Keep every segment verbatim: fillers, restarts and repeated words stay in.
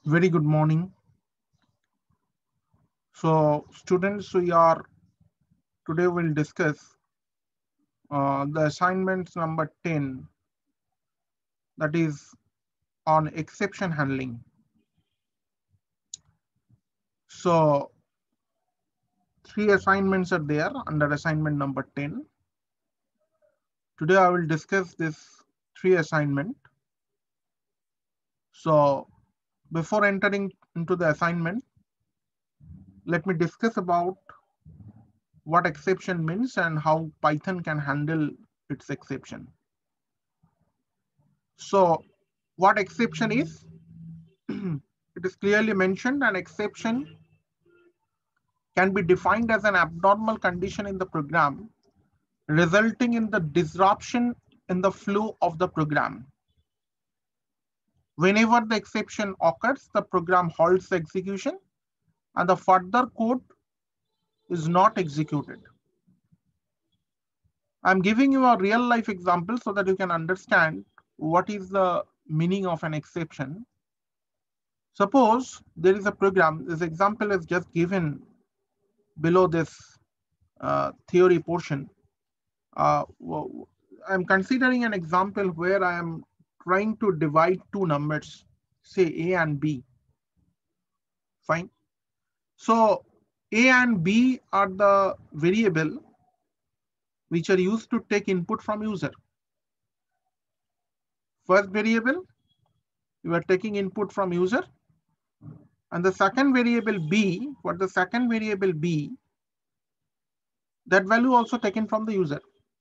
Very good morning. So students, we are today we'll discuss uh, the assignments number ten, that is on exception handling. So three assignments are there under assignment number ten. Today I will discuss this three assignment. So before entering into the assignment, let me discuss about what exception means and how Python can handle its exception. So what exception is? It is clearly mentioned an exception can be defined as an abnormal condition in the program resulting in the disruption in the flow of the program. Whenever the exception occurs, the program halts the execution and the further code is not executed. I'm giving you a real life example so that you can understand what is the meaning of an exception. Suppose there is a program, this example is just given below this uh, theory portion. Uh, I'm considering an example where I am trying to divide two numbers, say A and B. Fine. So A and B are the variable which are used to take input from user. First variable, you are taking input from user. And the second variable B, for the second variable B, that value also taken from the user.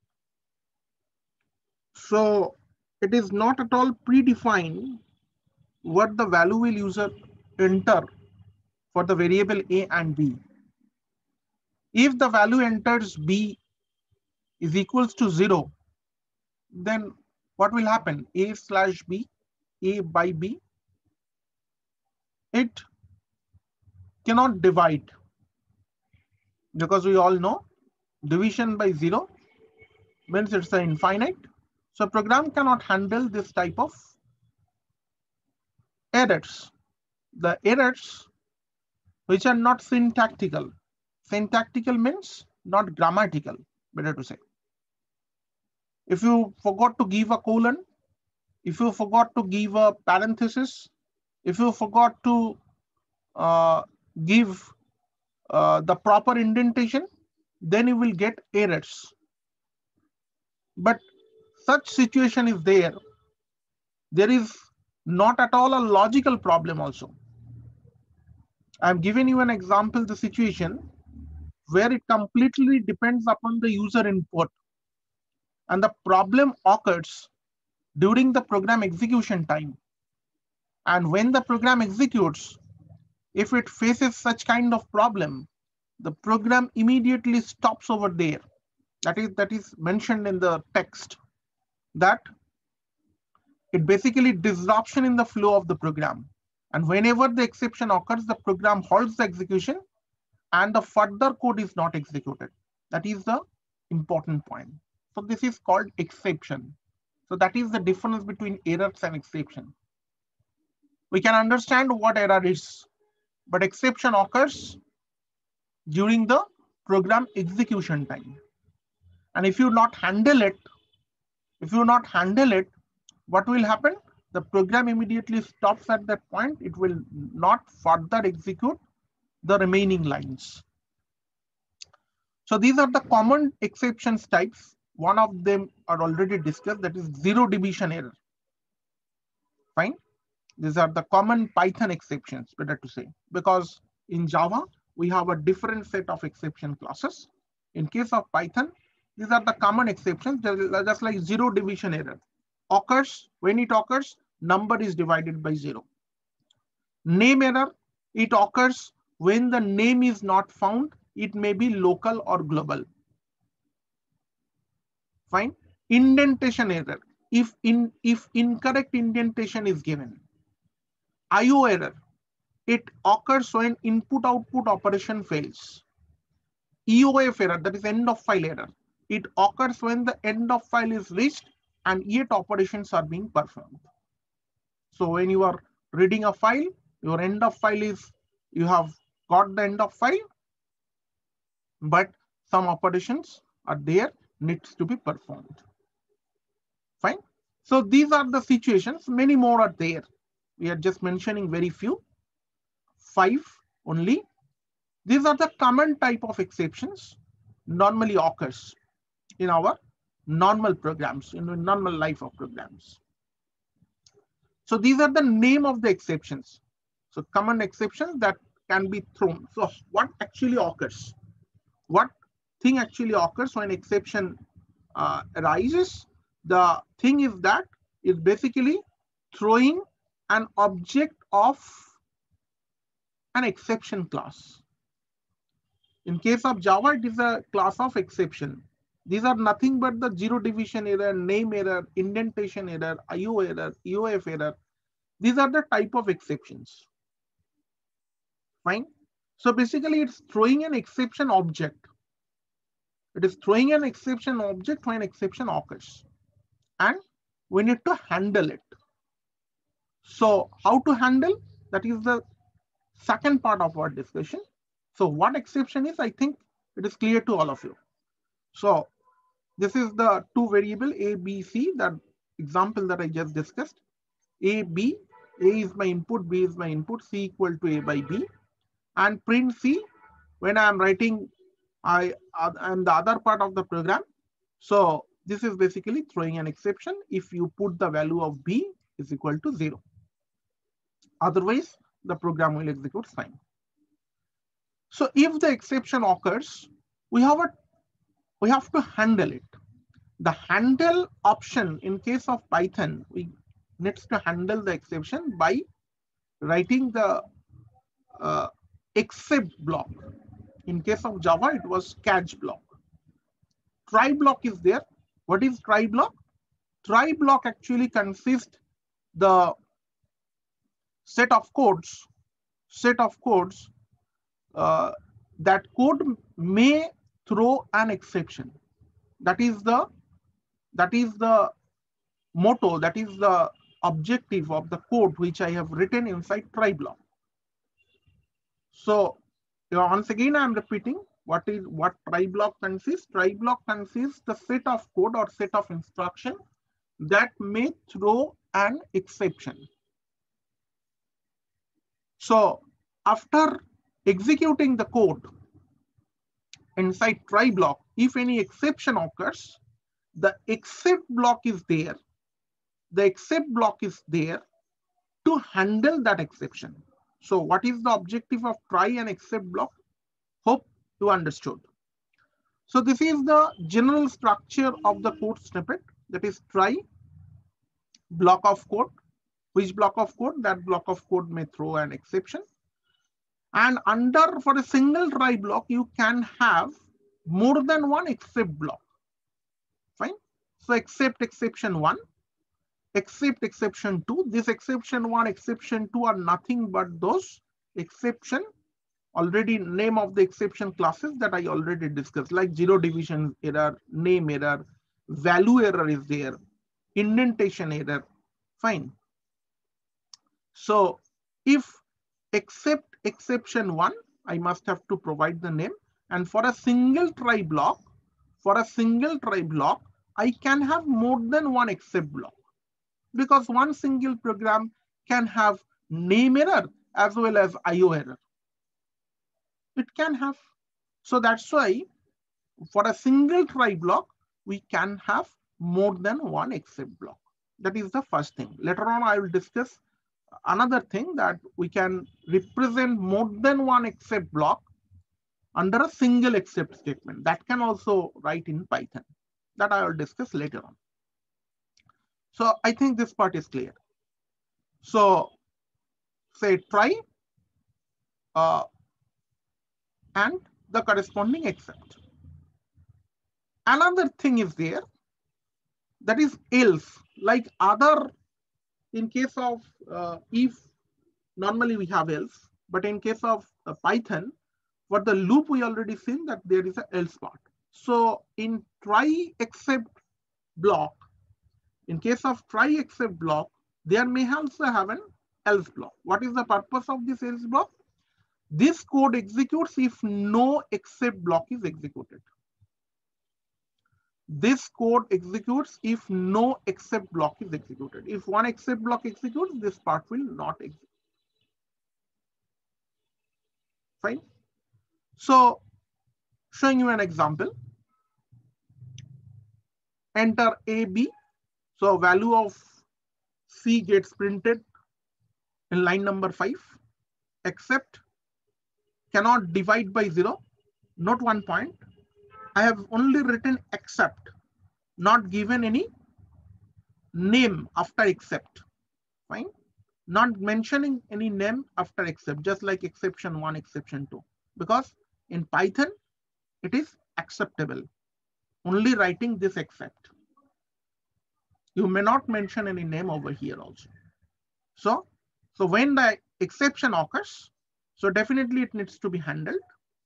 So it is not at all predefined what the value will user enter for the variable A and B. If the value enters B is equals to zero, then what will happen? A slash B, A by B, it cannot divide because we all know division by zero means it's an infinite. So program cannot handle this type of errors. The errors which are not syntactical. Syntactical means not grammatical, better to say. If you forgot to give a colon, if you forgot to give a parenthesis, if you forgot to uh, give uh, the proper indentation, then you will get errors. But such situation is there. There is not at all a logical problem also. I've given you an example, the situation where it completely depends upon the user input. And the problem occurs during the program execution time. And when the program executes, if it faces such kind of problem, the program immediately stops over there. That is, that is mentioned in the text, that it basically disruption in the flow of the program. And whenever the exception occurs, the program halts the execution and the further code is not executed. That is the important point. So this is called exception. So that is the difference between errors and exception. We can understand what error is, but exception occurs during the program execution time. And if you not handle it, if you not handle it, what will happen? The program immediately stops at that point. It will not further execute the remaining lines. So these are the common exceptions types. One of them are already discussed, that is zero division error. Fine. These are the common Python exceptions, better to say, because in Java, we have a different set of exception classes. In case of Python, these are the common exceptions, just like zero division error. Occurs, when it occurs, number is divided by zero. Name error, it occurs when the name is not found. It may be local or global. Fine. Indentation error, if in if incorrect indentation is given. I O error, it occurs when input output operation fails. E O F error, that is end of file error, it occurs when the end of file is reached and yet operations are being performed. So when you are reading a file, Your end of file is, you have got the end of file, but some operations are there, needs to be performed. Fine. So these are the situations, many more are there. We are just mentioning very few, five only. These are the common type of exceptions normally occurs in our normal programs, in the normal life of programs. So these are the name of the exceptions. So common exceptions that can be thrown. So what actually occurs? What thing actually occurs when exception uh, arises? The thing is that is basically throwing an object of an exception class. In case of Java, it is a class of exception. These are nothing but the zero division error, name error, indentation error, I O error, E O F error. These are the type of exceptions. Fine. So basically, it's throwing an exception object. It is throwing an exception object when exception occurs. And we need to handle it. So how to handle? That is the second part of our discussion. So what exception is, I think it is clear to all of you. So this is the two variable A, B, C, that example that I just discussed. A, B, A is my input, B is my input, C equal to A by B. And print C, when I am writing, I am the other part of the program. So this is basically throwing an exception if you put the value of B is equal to zero. Otherwise, the program will execute fine. So if the exception occurs, we have a we have to handle it. The handle option in case of Python, we need to handle the exception by writing the uh, except block. In case of Java, it was catch block. Try block is there. What is try block? Try block actually consists the set of codes, set of codes uh, that code may throw an exception. That is the that is the motto, that is the objective of the code which I have written inside try block. So once again, I am repeating what is what try block consists. Try block consists the set of code or set of instruction that may throw an exception. So after executing the code inside try block, if any exception occurs, the except block is there. The except block is there to handle that exception. So what is the objective of try and except block? Hope you understood. So this is the general structure of the code snippet, that is try, block of code. Which block of code? That block of code may throw an exception. And under, for a single try block, you can have more than one except block. Fine. So except exception one, except exception two. This exception one, exception two are nothing but those exception, already name of the exception classes that I already discussed, like zero division error, name error, value error is there, indentation error. Fine. So if except exception one, I must have to provide the name. And for a single try block, for a single try block, I can have more than one except block, because one single program can have name error as well as I O error. It can have. So that's why for a single try block, we can have more than one except block. That is the first thing. Later on, I will discuss another thing, that we can represent more than one except block under a single except statement. That can also write in Python. That I will discuss later on. So I think this part is clear. So say try uh, and the corresponding except. Another thing is there, that is else. Like other, in case of uh, if, normally we have else, but in case of uh, Python, for the loop we already seen that there is a else part. So in try except block, in case of try except block, there may also have an else block. What is the purpose of this else block? This code executes if no except block is executed. This code executes if no except block is executed. If one except block executes, this part will not execute. Fine. So, showing you an example. Enter A, B. So, value of C gets printed in line number five. Except cannot divide by zero. Note one point. I have only written except, not given any name after except. Fine. Not mentioning any name after except, just like exception one, exception two. Because in Python, it is acceptable. Only writing this except. You may not mention any name over here also. So, so when the exception occurs, so definitely it needs to be handled.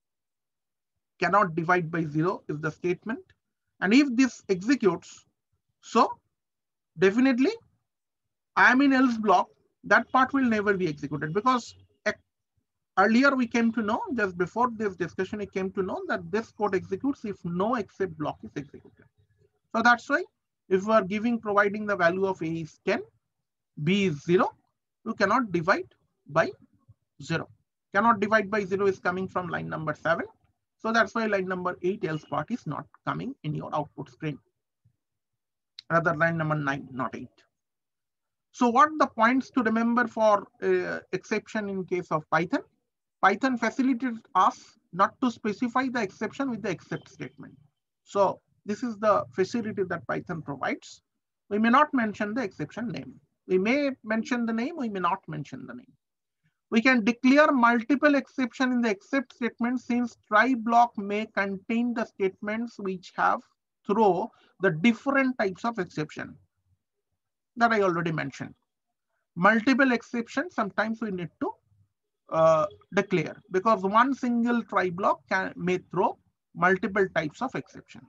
Cannot divide by zero is the statement. And if this executes, so definitely I am in else block, that part will never be executed, because earlier we came to know, just before this discussion, we came to know that this code executes if no except block is executed. So that's why if we are giving, providing the value of A is ten, B is zero, you cannot divide by zero. Cannot divide by zero is coming from line number seven. So that's why line number eight else part is not coming in your output screen. Rather line number nine, not eight. So what the points to remember for uh, exception in case of Python? Python facilitates us not to specify the exception with the except statement. So this is the facility that Python provides. We may not mention the exception name. We may mention the name, we may not mention the name. We can declare multiple exceptions in the except statement, since try block may contain the statements which have through the different types of exception that I already mentioned. Multiple exceptions, sometimes we need to uh, declare, because one single try block can may throw multiple types of exception.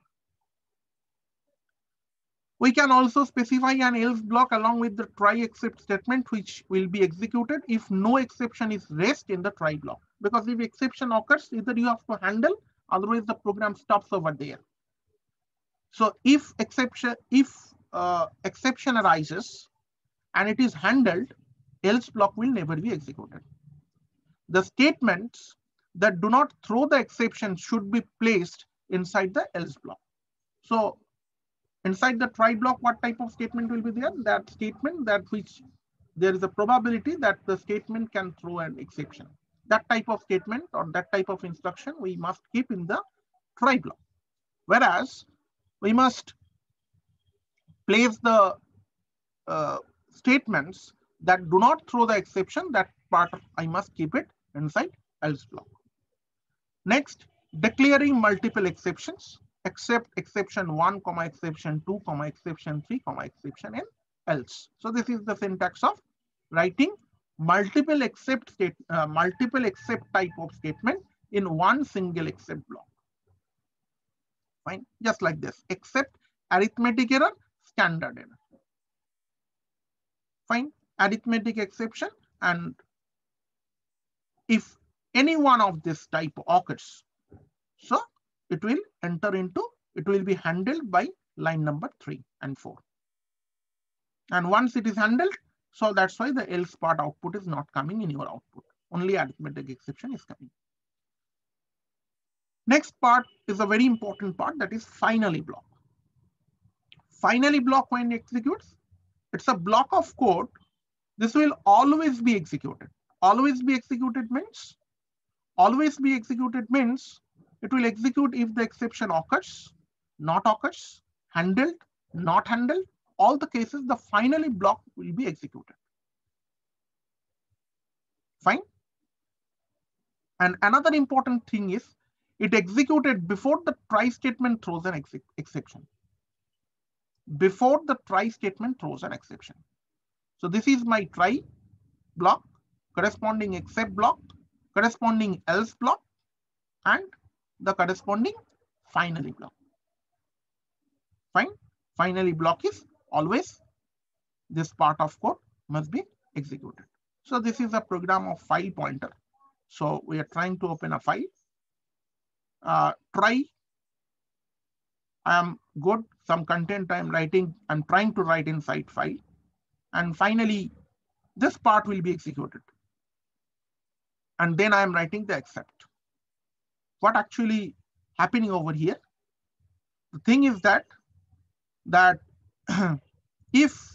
We can also specify an else block along with the try except statement, which will be executed if no exception is raised in the try block. Because if exception occurs, either you have to handle, otherwise the program stops over there. So if exception, if uh, exception arises and it is handled, else block will never be executed. The statements that do not throw the exception should be placed inside the else block. So inside the try block, what type of statement will be there? That statement that which there is a probability that the statement can throw an exception. That type of statement or that type of instruction we must keep in the try block. Whereas we must place the uh, statements that do not throw the exception, that part I must keep it inside else block. Next, declaring multiple exceptions, except exception one, comma exception two, comma exception three, comma exception and else. So this is the syntax of writing multiple except state, uh, multiple except type of statement in one single except block. Fine, just like this, except arithmetic error, standard error. Fine, arithmetic exception, and if any one of this type occurs, so it will enter into, it will be handled by line number three and four. And once it is handled, so that's why the else part output is not coming in your output. Only arithmetic exception is coming. Next part is a very important part, that is finally block. Finally block, when it executes, it's a block of code. This will always be executed. Always be executed means, always be executed means it will execute if the exception occurs, not occurs, handled, not handled. All the cases, the finally block will be executed. Fine. And another important thing is it executed before the try statement throws an ex exception. Before the try statement throws an exception. So this is my try block, corresponding except block, corresponding else block, and the corresponding finally block. Fine. Finally block is always, this part of code must be executed. So this is a program of file pointer. So we are trying to open a file. Uh, try. I am good. Some content I am writing. I'm trying to write inside file. And finally, this part will be executed. And then I am writing the accept. What actually happening over here? The thing is that, that if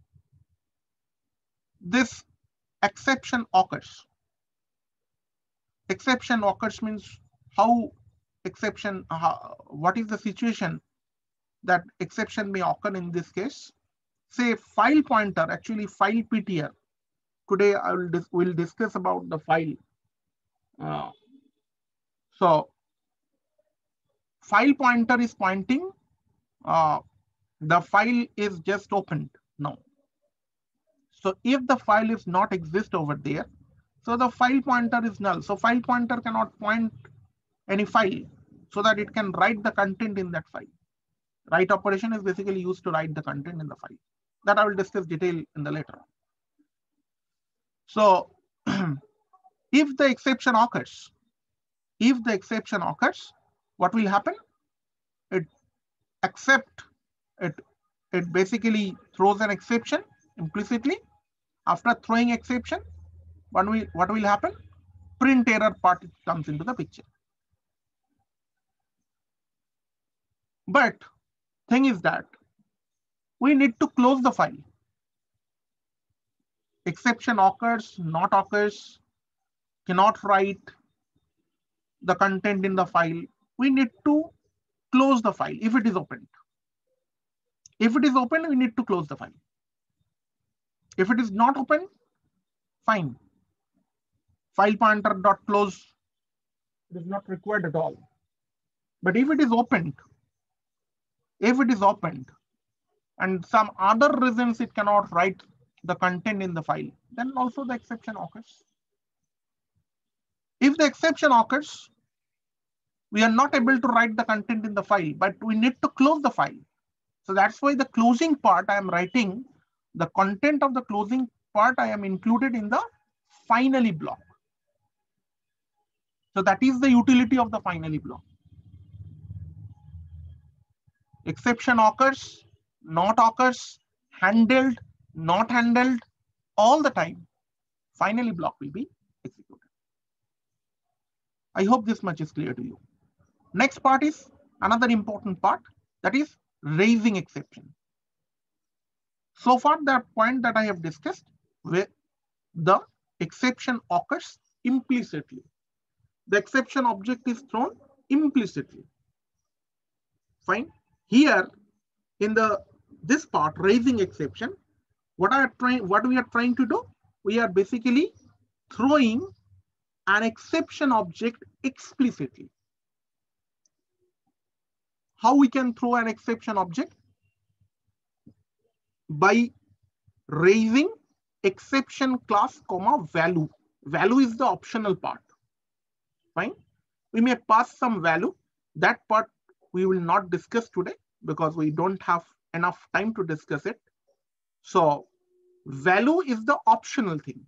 this exception occurs, exception occurs means how exception, uh, what is the situation that exception may occur in this case? Say file pointer, actually file P T R. Today I will dis will discuss about the file. Uh, so file pointer is pointing, uh, the file is just opened now. So if the file is not exist over there, so the file pointer is null. So file pointer cannot point any file so that it can write the content in that file. Write operation is basically used to write the content in the file. That I will discuss detail in the later on. So if the exception occurs, if the exception occurs, what will happen? It accept, it, it basically throws an exception implicitly. After throwing exception, what will, what will happen? Print error part comes into the picture. But thing is that we need to close the file. Exception occurs, not occurs, cannot write the content in the file. We need to close the file if it is opened. If it is open, we need to close the file. If it is not open, fine. File pointer dot close is not required at all. But if it is opened, if it is opened, and some other reasons it cannot write the content in the file, then also the exception occurs. If the exception occurs, we are not able to write the content in the file, but we need to close the file. So that's why the closing part I am writing, the content of the closing part I am included in the finally block. So that is the utility of the finally block. Exception occurs, not occurs, handled, not handled, all the time, finally block will be executed. I hope this much is clear to you. Next part is another important part, that is raising exception. So far, the point that I have discussed, where the exception occurs implicitly. The exception object is thrown implicitly. Fine. Here in the this part, raising exception, what are trying what we are trying to do? We are basically throwing an exception object explicitly. How we can throw an exception object? By raising exception class comma value. Value is the optional part. Fine. We may pass some value. That part we will not discuss today because we don't have enough time to discuss it. So value is the optional thing.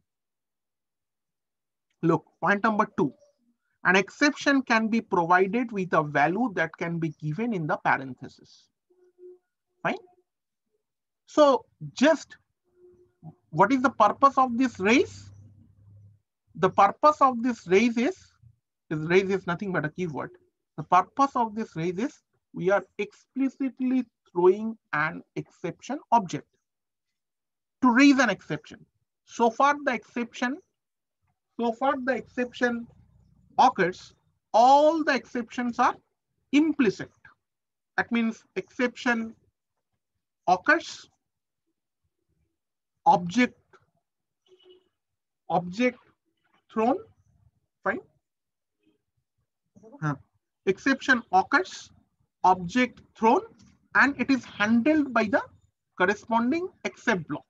Look, point number two. An exception can be provided with a value that can be given in the parenthesis. Fine. So just what is the purpose of this raise? The purpose of this raise is, this raise is nothing but a keyword. The purpose of this raise is we are explicitly throwing an exception object to raise an exception. So far the exception, so far the exception occurs, all the exceptions are implicit. That means exception occurs, object, object thrown, fine. Huh. Exception occurs, object thrown, and it is handled by the corresponding except block.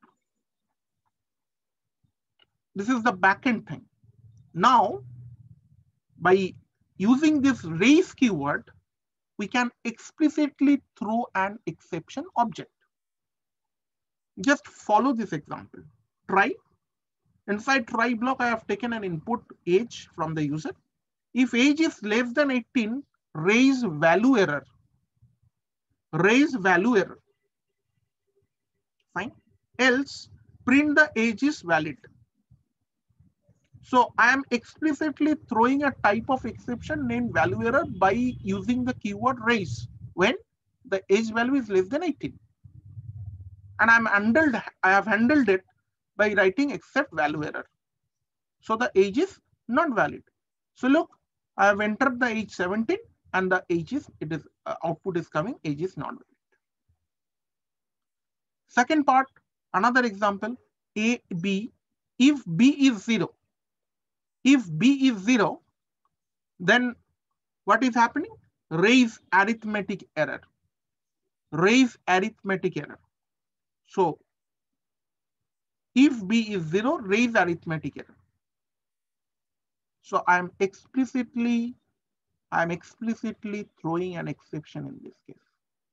This is the backend thing. Now, by using this raise keyword, we can explicitly throw an exception object. Just follow this example. Try. Inside try block, I have taken an input age from the user. If age is less than eighteen, raise value error. Raise value error. Fine. Else, print the age is valid. So I am explicitly throwing a type of exception named value error by using the keyword raise when the age value is less than eighteen. And I'm handled, I have handled it by writing except value error. So the age is not valid. So look, I have entered the age seventeen and the age is, it is uh, output is coming, age is not valid. Second part, another example, A, B, if B is zero, if B is zero, then what is happening? Raise arithmetic error. Raise arithmetic error. So if B is zero, raise arithmetic error. So I'm explicitly, I'm explicitly throwing an exception in this case.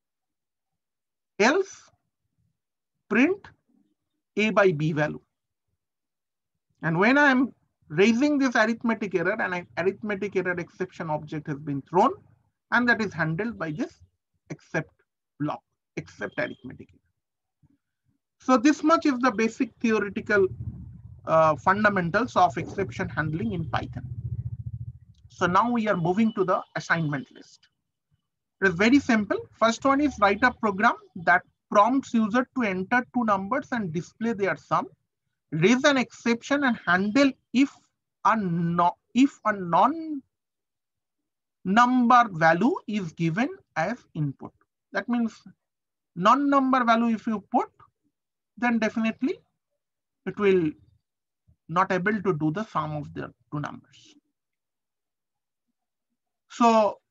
Else, print A by B value. And when I'm raising this arithmetic error, an arithmetic error exception object has been thrown, and that is handled by this except block, except arithmetic error. So this much is the basic theoretical uh, fundamentals of exception handling in Python. So now we are moving to the assignment list. It is very simple. First one is write a program that prompts user to enter two numbers and display their sum. Raise an exception and handle if a no, if a non number value is given as input. That means non-number value if you put, then definitely it will not able to do the sum of the two numbers. So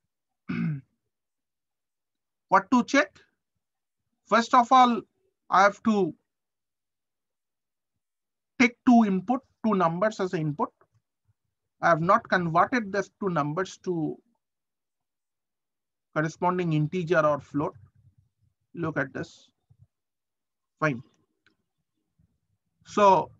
what to check? First of all, I have to take two input, two numbers as an input. I have not converted these two numbers to corresponding integer or float. Look at this. Fine. So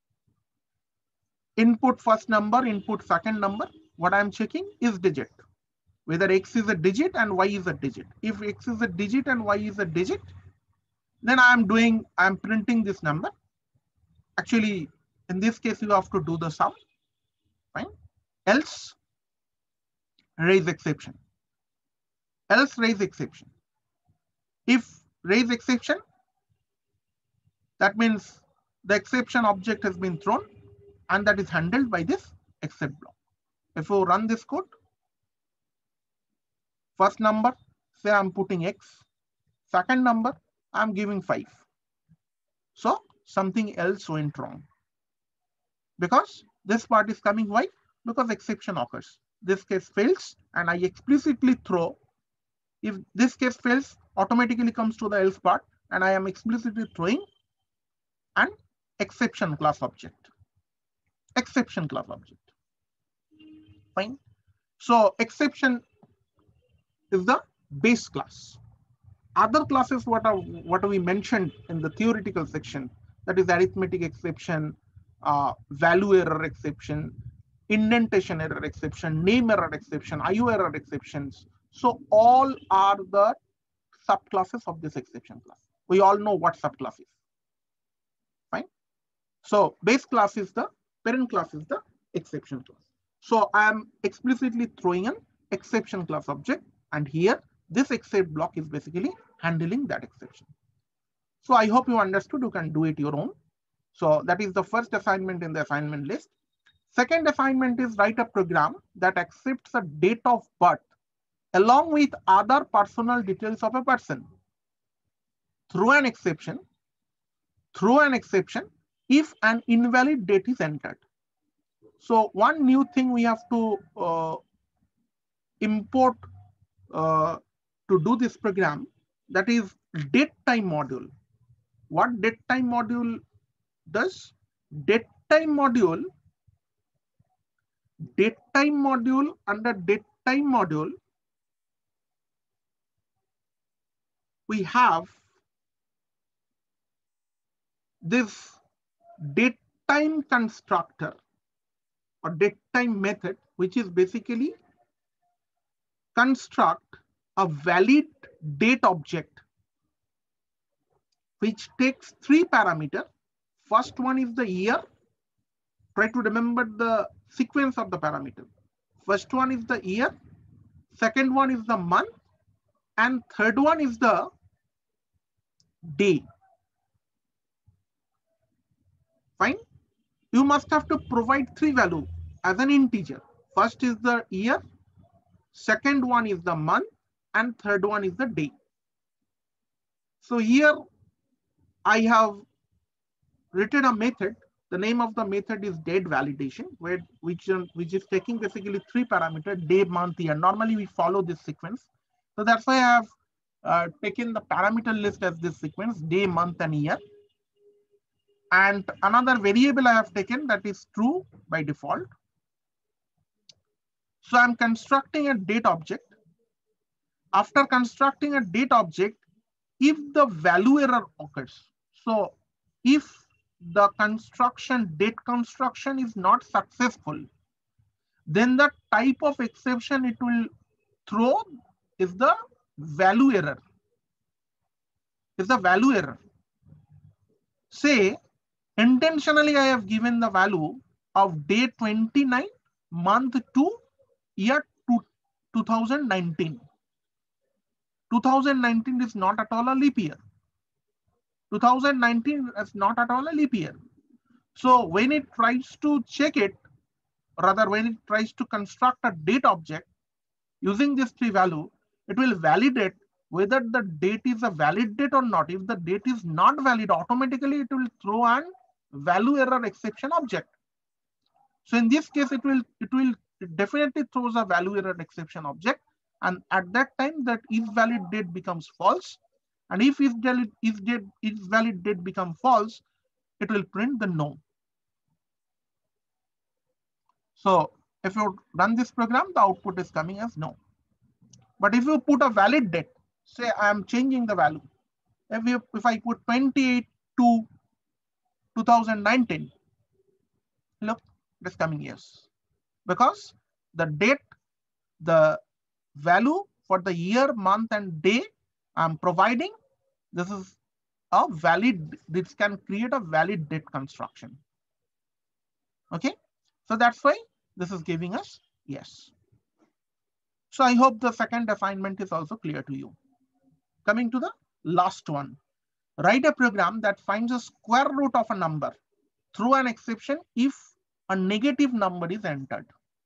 input first number, input second number. What I'm checking is digit. Whether X is a digit and Y is a digit. If X is a digit and Y is a digit, then I'm doing, I'm printing this number. Actually, in this case, you have to do the sum. Fine. Else, raise exception. Else, raise exception. If raise exception, that means the exception object has been thrown and that is handled by this except block. If you run this code, first number, say I'm putting X, second number, I'm giving five. So something else went wrong. Because this part is coming why? Because exception occurs. This case fails and I explicitly throw, if this case fails, automatically comes to the else part and I am explicitly throwing an exception class object. Exception class object. Fine. So exception is the base class. Other classes what are what we mentioned in the theoretical section, that is arithmetic exception, uh, value error exception, indentation error exception, name error exception, I O error exceptions. So all are the subclasses of this exception class. We all know what subclass is. Fine. So base class is the parent class is the exception class. So I am explicitly throwing an exception class object, and here this except block is basically handling that exception. So I hope you understood. You can do it your own. So that is the first assignment in the assignment list. Second assignment is write a program that accepts a date of birth along with other personal details of a person through an exception, through an exception if an invalid date is entered. So one new thing we have to uh, import uh, to do this program, that is date time module. What date time module does? Date time module, date time module under date time module, we have this date time constructor or date time method, which is basically construct a valid date object which takes three parameters. First one is the year. Try to remember the sequence of the parameter. First one is the year, second one is the month, and third one is the day. Fine. You must have to provide three values as an integer. First is the year, second one is the month, and third one is the day. So here I have written a method. The name of the method is date validation, where which, which is taking basically three parameters: day, month, year. Normally we follow this sequence. So that's why I have uh, taken the parameter list as this sequence: day, month, and year. And another variable I have taken that is true by default. So I'm constructing a date object. After constructing a date object, if the value error occurs, so if the construction, date construction is not successful, then the type of exception it will throw is the value error. Is the value error. Say, intentionally I have given the value of day twenty-nine, month two, year two thousand nineteen. two thousand nineteen is not at all a leap year. two thousand nineteen is not at all a leap year. So when it tries to check it, rather when it tries to construct a date object using this three value, it will validate whether the date is a valid date or not. If the date is not valid, automatically it will throw an value error exception object. So in this case, it will it will it definitely throws a value error exception object, and at that time that is valid date becomes false. And if is valid is date is valid date become false, it will print the no. So if you run this program, the output is coming as no. But if you put a valid date, say I am changing the value. If you if I put twenty-eight to two thousand nineteen, look, it is coming yes. Because the date, the value for the year, month, and day I'm providing, this is a valid, this can create a valid date construction. Okay, so that's why this is giving us yes. So I hope the second assignment is also clear to you. Coming to the last one, write a program that finds a square root of a number through an exception if a negative number is entered.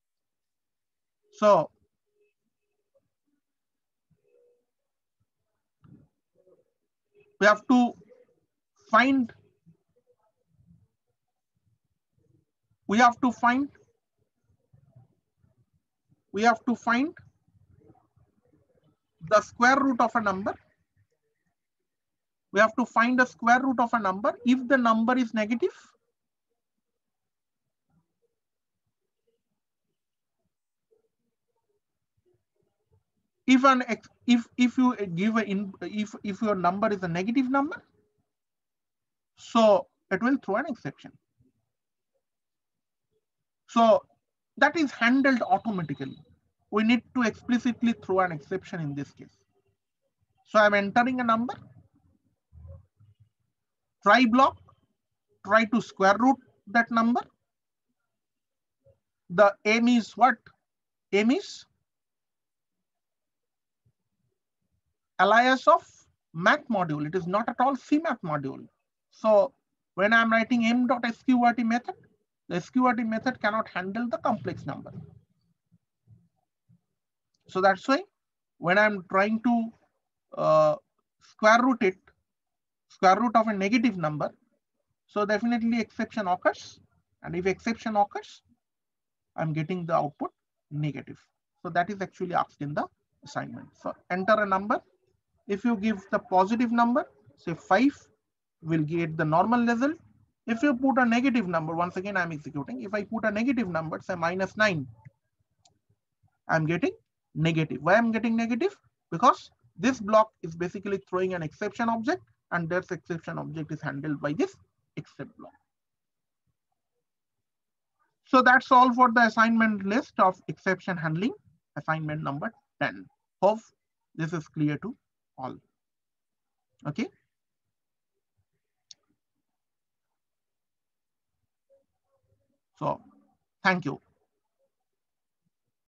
So we have to find, we have to find, we have to find the square root of a number. We have to find the square root of a number if the number is negative. If an if if you give a in if if your number is a negative number, so it will throw an exception. So that is handled automatically. We need to explicitly throw an exception in this case. So I'm entering a number. Try block, try to square root that number. The aim is what? Aim is alias of math module. It is not at all C math module. So when I'm writing m.sqrt method, the sqrt method cannot handle the complex number. So that's why when I'm trying to uh, square root it, square root of a negative number, so definitely exception occurs. And if exception occurs, I'm getting the output negative. So that is actually asked in the assignment. So enter a number. If you give the positive number, say five, will get the normal result. If you put a negative number, once again I'm executing. If I put a negative number, say minus nine, I'm getting negative. Why I'm getting negative? Because this block is basically throwing an exception object, and that exception object is handled by this except block. So that's all for the assignment list of exception handling, assignment number ten. Hope this is clear to all. Okay. So thank you.